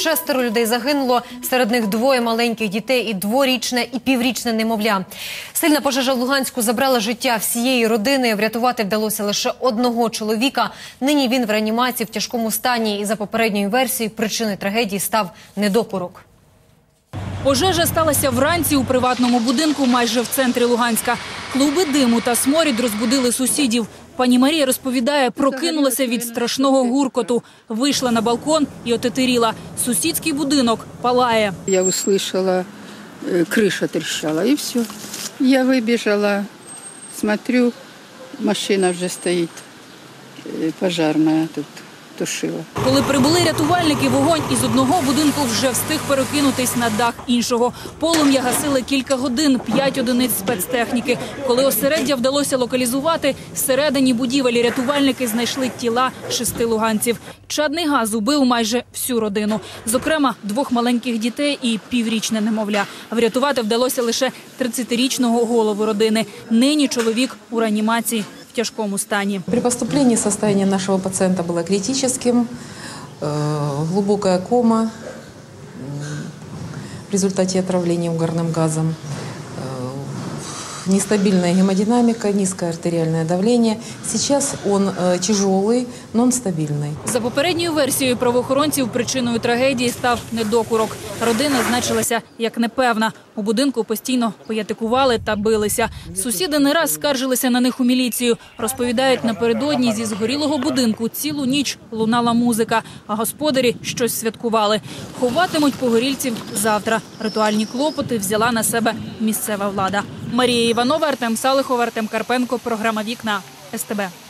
6 людей загинуло, серед них 2 маленьких дітей і 2-річне і піврічне немовля. Сильна пожежа в Луганську забрала життя всієї родини. Врятувати вдалося лише одного чоловіка. Нині він в реанімації в тяжкому стані і за попередньою версією причиною трагедії став недопорок. Пожежа сталася вранці у приватному будинку майже в центрі Луганська. Клуби диму та сморід розбудили сусідів. Пані Марія розповідає, прокинулася від страшного гуркоту. Вийшла на балкон і отетеріла. Сусідський будинок палає. Я услышала, крыша трещала, и все. Я выбежала, смотрю, машина вже стоїть, пожарна тут тушила. Коли прибули рятувальники, вогонь із одного будинку вже встиг перекинутись на дах іншого. Полум'я гасили кілька годин, 5 одиниць спецтехніки. Коли осереддя вдалося локалізувати, всередині будівелі рятувальники знайшли тіла 6 луганців. Чадний газ убив майже всю родину. Зокрема, 2 маленьких дітей і піврічне немовля. Врятувати вдалося лише 30-річного голову родини. Нині чоловік у реанімації в тяжкому стані. При поступлении состояние нашего пациента было критическим, глубокая кома в результате отравления угарным газом, нестабильная гемодинамика, низкое артериальное давление. Сейчас он тяжелый, но он стабильный. За попередньою версією правоохоронців причиною трагедії став недокурок. Родина значилася як непевна. У будинку постійно пиятикували та билися. Сусіди не раз скаржилися на них у міліцію. Розповідають, напередодні зі згорілого будинку цілу ніч лунала музика, а господарі щось святкували. Ховатимуть погорільців завтра. Ритуальні клопоти взяла на себе місцева влада. Марія Іванова, Артем Салихов, Артем Карпенко. Програма «Вікна» СТБ.